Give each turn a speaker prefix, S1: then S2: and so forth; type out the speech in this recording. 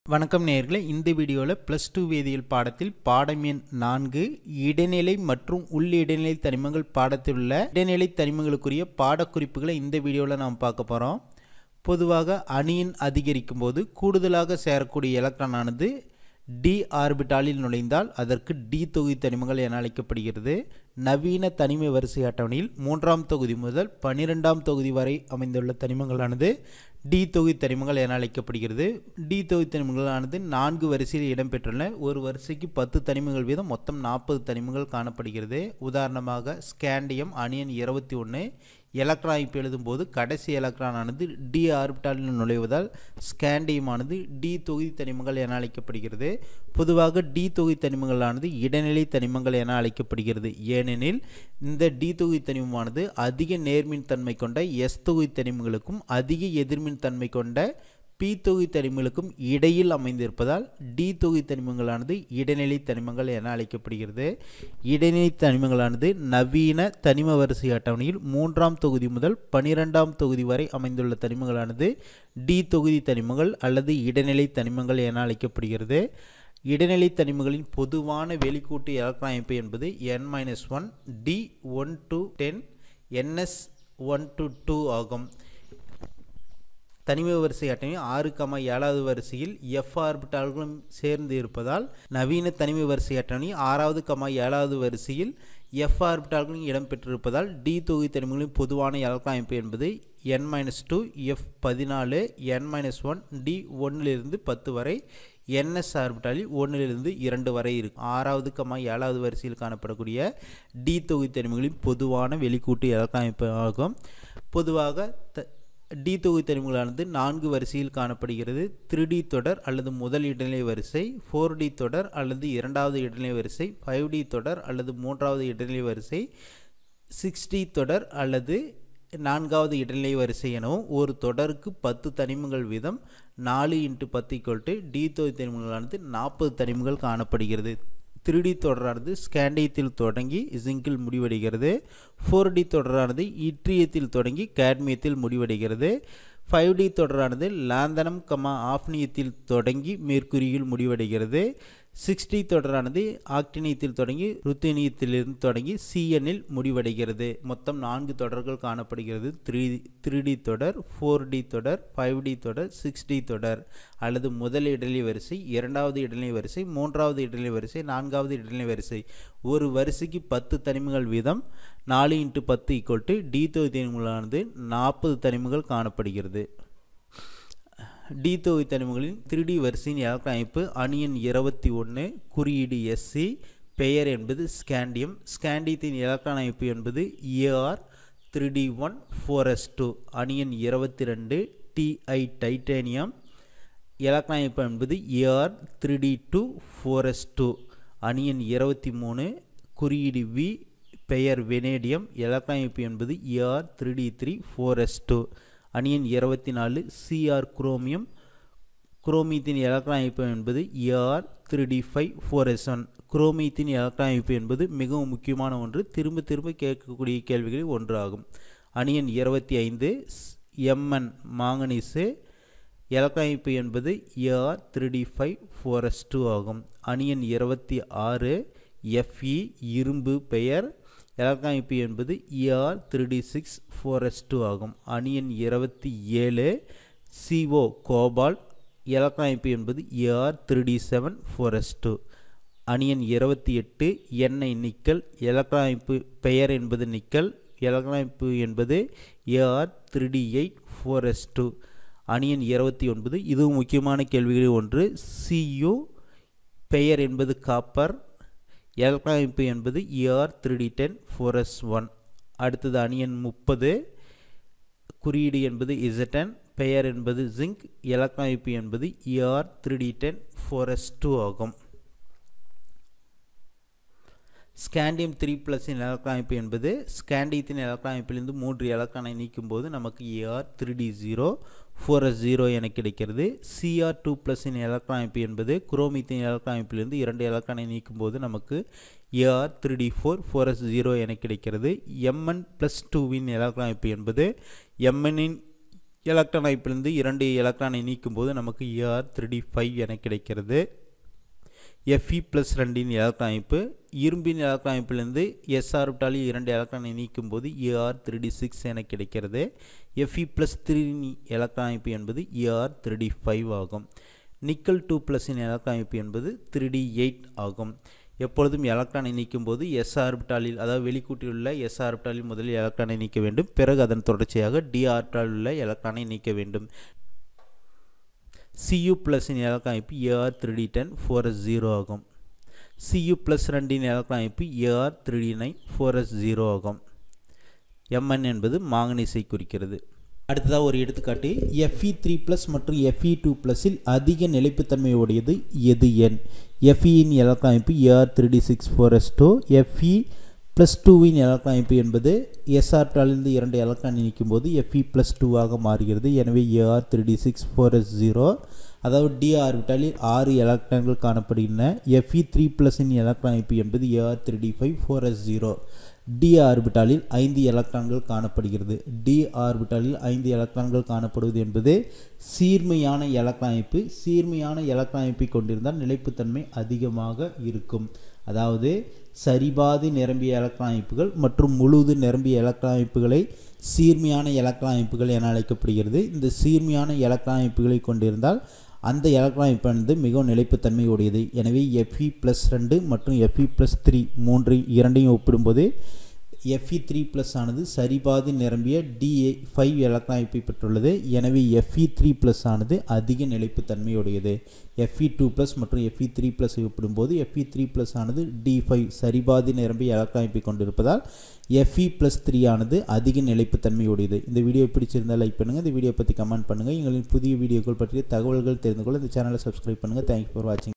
S1: வணக்கம் நேயர்களே, இந்த வீடியோவில் +2 வேதியியல் பாடத்தில் பாடம் எண் 4 இடைநிலை மற்றும் உள் இடைநிலை தனிமங்கள் பாடத்தில் உள்ள இடைநிலை தனிமங்களுக்குரிய பாடக்குறிப்புகளை இந்த வீடியோவில் நாம் பார்க்க போகிறோம். பொதுவாக அணியின் அதிகரிக்கும் போது கூடுதலாக சேரக்கூடிய எலக்ட்ரானானது டி ஆர்பிட்டாலில் நுழைந்தால் அதற்கு டி தொகுதி தனிமங்கள் என அழைக்கப்படுகிறது. நவீன தனிம வரிசை அட்டவணையில் 3ஆம் தொகுதி முதல் 12ஆம் தொகுதி வரை அமைந்துள்ள தனிமங்களானது டி தொகுதி தனிமங்கள் என அழைக்கப்படுகிறது. டி தொகுதி தனிமங்களானது 4 வரிசையில் இடம்பெற்றுள்ள ஒரு வரிசைக்கு 10 தனிமங்கள் வீதம் மொத்தம் 40 தனிமங்கள் காணப்படுகிறது. உதாரணமாக ஸ்காண்டியம் அணியன் 21 எலக்ட்ரான் அமைப்பு எழுதும்போது கடைசி எலக்ட்ரானானது டி ஆர்பிட்டாலில் நுழைவதால் ஸ்காண்டியமானது டி தொகுதி தனிமங்கள் என அழைக்கப்படுகிறது. பொதுவாக டி தொகுதி தனிமங்களானது இடைநிலை தனிமங்கள் என அழைக்கப்படுகிறது. ஏனெனில் இந்த டி தொகுதி தனிமமானது அதிக நேர்மின் தன்மை கொண்ட எஸ் தொகுதி தனிமங்களுக்கும் அதிக எதிர்மின் தன்மை கொண்ட பி தொகுதி தனிமங்களுக்கும் இடையில் அமைந்திருப்பதால் டி தொகுதி தனிமங்களானது இடைநிலை தனிமங்கள் என அழைக்கப்படுகிறது. இடைநிலை தனிமங்களானது நவீன தனிம வரிசை அட்டவணையில் 3ஆம் தொகுதி முதல் 12ஆம் தொகுதி வரை அமைந்துள்ள தனிமங்களானது டி தொகுதி தனிமங்கள் அல்லது இடைநிலை தனிமங்கள் என அழைக்கப்படுகிறது. இடைநிலை தனிமங்களின் பொதுவான வெளிக்கூட்டு எலக்ட்ரான் அமைப்பு என்பது n-1 d 1 to 10 ns 1 to 2 ஆகும். தனிம வரிசை அட்டவணை 6,7வது வரிசையில் எஃப் ஆர்பிட்டால்களும் சேர்ந்து இருப்பதால் நவீன தனிம வரிசை அட்டவணை 6வது 7வது வரிசையில் எஃப் ஆர்பிட்டால்களும் இடம்பெற்றிருப்பதால் டி தொகுதி தனிமங்களின் பொதுவான எலக்ட்ரான் அமைப்பு என்பது n-2 f14 n-1 d 1லிருந்து 10 வரை ns ஆர்பிட்டாலில் 1லிருந்து 2 வரை இருக்கும். 6வது 7வது வரிசையில் காணப்படக்கூடிய டி தொகுதி தனிமங்களின் பொதுவான வெளிக்கூட்டு எலக்ட்ரான் அமைப்பு ஆகும். பொதுவாக டி தொகுதி தனிமங்களானது 4 வரிசையில் காணப்படுகிறது. 3D தொடர் அல்லது முதல் இடைநிலை வரிசை, 4D தொடர் அல்லது இரண்டாவது இடைநிலை வரிசை, 5D தொடர் அல்லது மூன்றாவது இடைநிலை வரிசை, 6D தொடர் அல்லது நான்காவது இடைநிலை வரிசை எனவும் ஒரு தொடருக்கு 10 தனிமங்கள் வீதம் 4×10 டி தொகுதி தனிமங்களானது 40 தனிமங்கள் காணப்படுகிறது. 3D தொடரானது ஸ்காண்டியத்தில் தொடங்கி ஜிங்கில் முடிவடைகிறது. 4D தொடரானது இட்ரியத்தில் தொடங்கி கேட்மியத்தில் முடிவடைகிறது. 5D தொடரானது லாந்தனம் ஆஃப்னியத்தில் தொடங்கி மேற்குரியில் முடிவடைகிறது. 6D தொடரானது ஆக்டினியத்தில் தொடங்கி ருத்தேனியத்திலிருந்து தொடங்கி சிஎனில் முடிவடைகிறது. மொத்தம் 4 தொடர்கள் காணப்படுகிறது. 3D தொடர், 4D தொடர், 5D தொடர், 6D தொடர் அல்லது முதல் இடைநிலை வரிசை, இரண்டாவது இடைநிலை வரிசை, மூன்றாவது இடைநிலை வரிசை, நான்காவது இடைநிலை வரிசை. ஒரு வரிசைக்கு 10 தனிமங்கள் வீதம் 4×10 டி தொகுதி தனிமங்களானது 40 தனிமங்கள் காணப்படுகிறது. டி தொகுதி தனிமங்களின் 3D வரிசையின் எலக்ட்ரான் அமைப்பு அணியன் 21 குறியீடு SC, பெயர் என்பது ஸ்காண்டியம். ஸ்காண்டியத்தின் எலக்ட்ரான் அமைப்பு என்பது AR 3D1 4s2. அணியன் 22 Ti டைட்டேனியம், எலக்ட்ரான் அமைப்பு என்பது AR 3D2 4s2. அணியன் 23 குறியீடு V, பெயர் வெனேடியம், எலக்ட்ரான் அமைப்பு என்பது AR 3D3 4s2. அணியன் 24 Cr குரோமியம், குரோமியத்தின் எலக்ட்ரான் அமைப்பு என்பது AR 3D5 4s1. குரோமியத்தின் எலக்ட்ரான் அமைப்பு என்பது மிகவும் முக்கியமான ஒன்று, திரும்ப திரும்ப கேட்கக்கூடிய கேள்விகளில் ஒன்று ஆகும். அணியன் 25 Mn மாங்கனீசு, எலக்ட்ரான் அமைப்பு என்பது AR 3D5 4s2 ஆகும். அணியன் 26 Fe இரும்பு, பெயர், எலக்ட்ரான் அமைப்பு என்பது AR 3D6 4s2 ஆகும். அணியன் 27 CO கோபால்ட், எலக்ட்ரான் அமைப்பு என்பது AR 3D7 4s2. அணியன் 28 எண்ணெய் நிக்கல், எலக்ட்ரான் அமைப்பு பெயர் என்பது நிக்கல், எலக்ட்ரான் அமைப்பு என்பது AR 3D8 4s2. அணியன் 29 இதுவும் முக்கியமான கேள்விகளில் ஒன்று, Cu பெயர் என்பது காப்பர், எலக்ட்ரான் அமைப்பு என்பது AR 3D10 4s1. அடுத்தது அணியன் 30 குறியீடு என்பது Zn, பெயர் என்பது ஜிங்க், எலக்ட்ரான் அமைப்பு என்பது AR 3D10 4s2 ஆகும். ஸ்காண்டியம் 3+ எலக்ட்ரான் அமைப்பு என்பது ஸ்காண்டியத்தின் எலக்ட்ரான் அமைப்பிலிருந்து 3 எலக்ட்ரானை நீக்கும்போது நமக்கு AR 3D0 4s0 என கிடைக்கிறது. Cr2+ எலக்ட்ரான் அமைப்பு என்பது குரோமியத்தின் எலக்ட்ரான் அமைப்பிலிருந்து 2 எலக்ட்ரானை நீக்கும்போது நமக்கு AR 3D4 4s0 என கிடைக்கிறது. Mn+2 எலக்ட்ரான் அமைப்பு என்பது Mn எலக்ட்ரான் அமைப்பிலிருந்து 2 எலக்ட்ரானை நீக்கும்போது நமக்கு Ar3d5 என கிடைக்கிறது. Fe+2 எலக்ட்ரான் அமைப்பு, இரும்பின் எலக்ட்ரான் அமைப்பிலிருந்து s ஆர்பிட்டாலில் 2 எலக்ட்ரானை நீக்கும்போது Ar3d6 என கிடைக்கிறது. Fe+3 எலக்ட்ரான் அமைப்பு என்பது Ar3d5 ஆகும். நிக்கல் 2+ எலக்ட்ரான் அமைப்பு என்பது 3d8 ஆகும். எப்பொழுதும் எலக்ட்ரானை நீக்கும்போது s ஆர்பிட்டாலில், அதாவது வெளிக்கூட்டில் உள்ள s ஆர்பிட்டாலில் முதலில் எலக்ட்ரானை நீக்க வேண்டும். பிறகு அதன் தொடர்ச்சியாக d ஆர்பிட்டாலில் உள்ள எலக்ட்ரானை நீக்க வேண்டும். Cu+ எலக்ட்ரான் அமைப்பு Ar3d10 4s0 ஆகும். Cu+2 எலக்ட்ரான் அமைப்பு Ar3d9 4s0 ஆகும். Mn என்பது மாங்கனீசை குறிக்கிறது. அடுத்ததாக ஒரு எடுத்துக்காட்டு, Fe3+ மற்றும் Fe2+ இல் அதிக நிலைப்புத்தன்மை உடையது எது எண்? Fe இன் எலக்ட்ரான் அமைப்பு Ar3d6 4s2. Fe+2 இன் எலக்ட்ரான் அமைப்பு என்பது s ஆர்பிட்டாலிலிருந்து 2 எலக்ட்ரான் நீக்கும்போது Fe+2 ஆக மாறுகிறது. எனவே Ar3d6 4s0. அதாவது d ஆர்பிட்டாலில் 6 எலக்ட்ரான்கள் காணப்படுகின்றன. Fe3+ இன் எலக்ட்ரான் அமைப்பு என்பது Ar3d5 4s0. d ஆர்பிட்டாலில் 5 எலக்ட்ரான்கள் காணப்படுகிறது. d ஆர்பிட்டாலில் 5 எலக்ட்ரான்கள் காணப்படுவது என்பது சீர்மையான எலக்ட்ரான் அமைப்பு. சீர்மையான எலக்ட்ரான் அமைப்பை கொண்டிருந்தால் நிலைப்புத்தன்மை அதிகமாக இருக்கும். அதாவது சரிபாதி நிரம்பிய எலக்ட்ரான் அமைப்புகள் மற்றும் முழுது நிரம்பிய எலக்ட்ரான் அமைப்புகளை சீர்மையான எலக்ட்ரான் அமைப்புகள் என அழைக்கப்படுகிறது. இந்த சீர்மையான எலக்ட்ரான் அமைப்புகளை கொண்டிருந்தால் அந்த எலக்ட்ரான் அமைப்பானது மிகவும் நிலைப்புத்தன்மை உடையது. எனவே Fe+2 மற்றும் Fe+3 இரண்டையும் ஒப்பிடும்போது Fe3+ ஆனது சரிபாதி நிரம்பிய d5 எலக்ட்ரான் அமைப்பை பெற்றுள்ளது. எனவே Fe3+ ஆனது அதிக நிலைப்புத்தன்மை உடையது. Fe2+ மற்றும் Fe3+ ஒப்பிடும்போது Fe3+ ஆனது d5 சரிபாதி நிரம்பிய எலக்ட்ரான் அமைப்பை கொண்டிருப்பதால் Fe+3 ஆனது அதிக நிலைப்புத்தன்மை உடையது. இந்த வீடியோ பிடிச்சிருந்தால் லைக் பண்ணுங்கள். இந்த வீடியோ பற்றி கமெண்ட் பண்ணுங்கள். எங்களின் புதிய வீடியோக்கள் பற்றிய தகவல்கள் தெரிந்து கொள்ள இந்த சேனலை சப்ஸ்கிரைப் பண்ணுங்கள். தேங்க்யூ ஃபார் வாட்சிங்.